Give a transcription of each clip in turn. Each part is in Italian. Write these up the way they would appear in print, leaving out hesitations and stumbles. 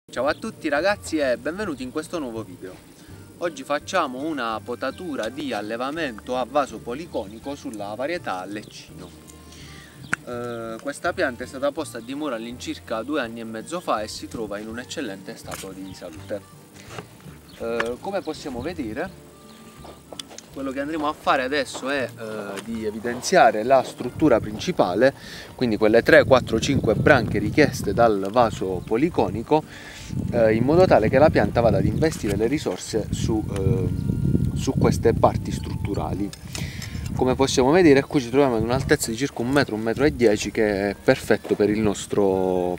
Ciao a tutti ragazzi e benvenuti in questo nuovo video. Oggi facciamo una potatura di allevamento a vaso policonico sulla varietà Leccino. Questa pianta è stata posta a dimora all'incirca 2 anni e mezzo fa e si trova in un eccellente stato di salute. Come possiamo vedere, quello che andremo a fare adesso è di evidenziare la struttura principale, quindi quelle 3, 4, 5 branche richieste dal vaso policonico, in modo tale che la pianta vada ad investire le risorse su queste parti strutturali. Come possiamo vedere, qui ci troviamo ad un'altezza di circa 1 metro, 1,10 m, che è perfetto per il nostro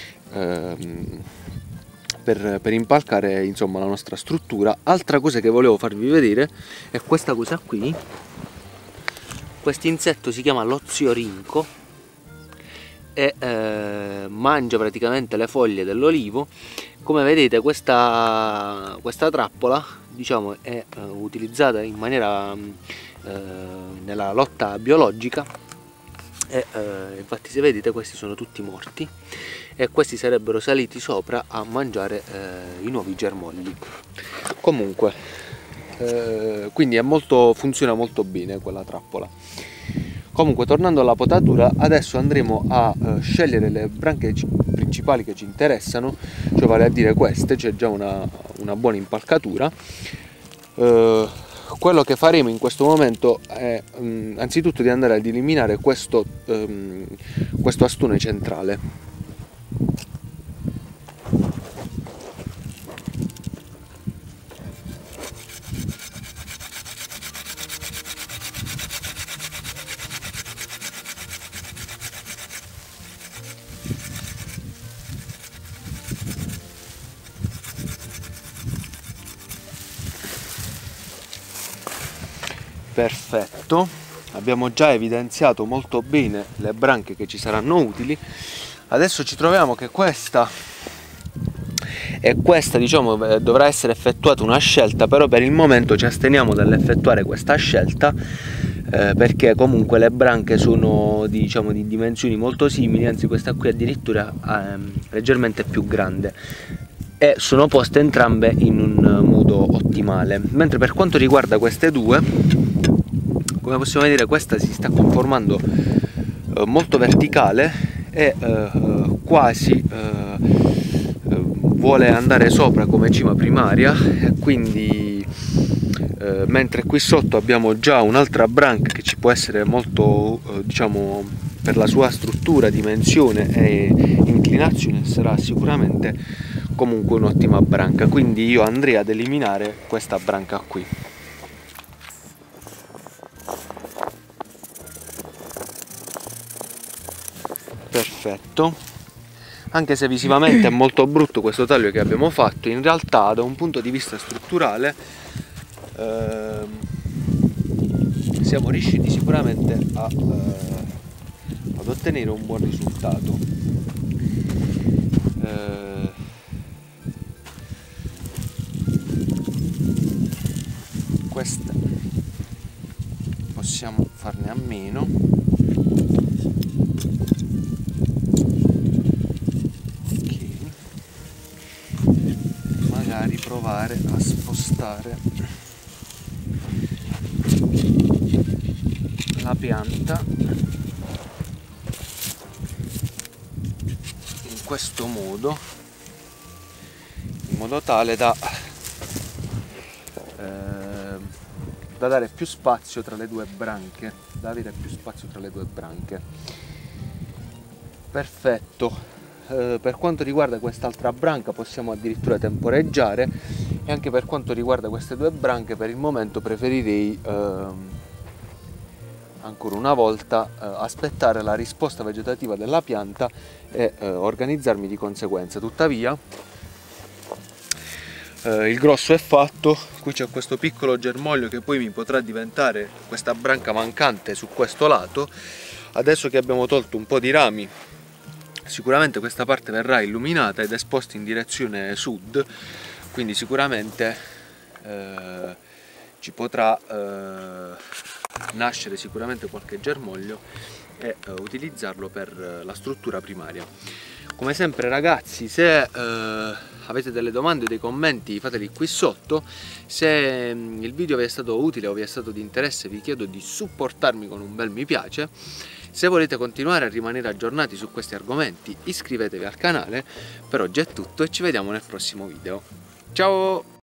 per impalcare, insomma, la nostra struttura. Altra cosa che volevo farvi vedere è questa cosa qui. Questo insetto si chiama l'oziorinco e mangia praticamente le foglie dell'olivo. Come vedete, questa trappola, diciamo, è utilizzata in maniera nella lotta biologica e infatti, se vedete, questi sono tutti morti e questi sarebbero saliti sopra a mangiare i nuovi germogli. Comunque, quindi funziona molto bene quella trappola. Comunque, tornando alla potatura, adesso andremo a scegliere le branche principali che ci interessano, cioè vale a dire queste. C'è già una buona impalcatura. Quello che faremo in questo momento è anzitutto di andare ad eliminare questo astone centrale. Perfetto, abbiamo già evidenziato molto bene le branche che ci saranno utili. Adesso ci troviamo che questa diciamo, dovrà essere effettuata una scelta, però per il momento ci asteniamo dall'effettuare questa scelta perché comunque le branche sono di dimensioni molto simili, anzi questa qui addirittura leggermente più grande, e sono poste entrambe in un modo ottimale. Mentre per quanto riguarda queste due, come possiamo vedere, questa si sta conformando molto verticale e quasi vuole andare sopra come cima primaria, e quindi mentre qui sotto abbiamo già un'altra branca che ci può essere molto, diciamo, per la sua struttura, dimensione e inclinazione sarà sicuramente comunque un'ottima branca, quindi io andrei ad eliminare questa branca qui. Perfetto, anche se visivamente è molto brutto questo taglio che abbiamo fatto, in realtà da un punto di vista strutturale siamo riusciti sicuramente ad ottenere un buon risultato. Queste possiamo farne a meno. Magari provare a spostare la pianta in questo modo, in modo tale da dare più spazio tra le due branche, da avere più spazio tra le due branche. Perfetto. Per quanto riguarda quest'altra branca possiamo addirittura temporeggiare, e anche per quanto riguarda queste due branche per il momento preferirei ancora una volta aspettare la risposta vegetativa della pianta e organizzarmi di conseguenza. Tuttavia il grosso è fatto. Qui c'è questo piccolo germoglio che poi mi potrà diventare questa branca mancante su questo lato. Adesso che abbiamo tolto un po' di rami, sicuramente questa parte verrà illuminata ed esposta in direzione sud, quindi sicuramente ci potrà nascere sicuramente qualche germoglio e utilizzarlo per la struttura primaria. Come sempre ragazzi, se avete delle domande o dei commenti fateli qui sotto. Se il video vi è stato utile o vi è stato di interesse, vi chiedo di supportarmi con un bel mi piace. Se volete continuare a rimanere aggiornati su questi argomenti, iscrivetevi al canale. Per oggi è tutto e ci vediamo nel prossimo video. Ciao!